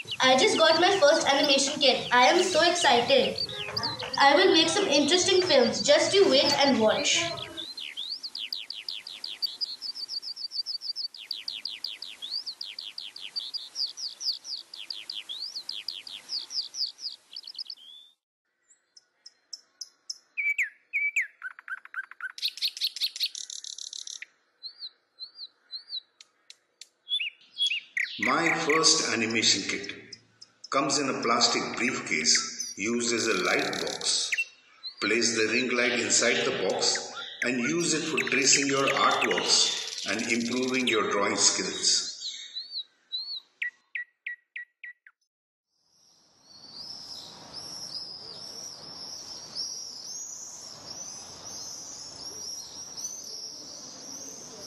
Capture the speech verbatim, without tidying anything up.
I just got my first animation kit. I am so excited. I will make some interesting films. Just you wait and watch. My first animation kit comes in a plastic briefcase used as a light box. Place the ring light inside the box and use it for tracing your artworks and improving your drawing skills.